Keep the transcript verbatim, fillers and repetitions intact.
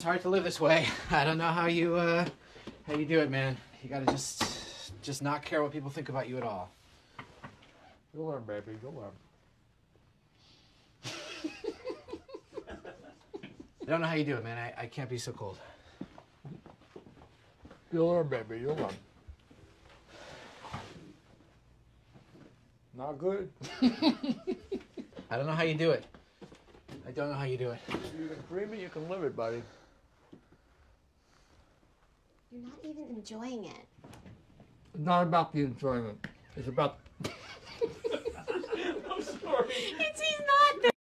hard to live this way. I don't know how you, uh, how you do it, man. You gotta just, just not care what people think about you at all. You'll learn, baby. You'll learn. I don't know how you do it, man. I, I can't be so cold. You'll learn, baby. You'll learn. Not good. I don't know how you do it. I don't know how you do it. You can dream it, you can live it, buddy. You're not even enjoying it. It's not about the enjoyment. It's about the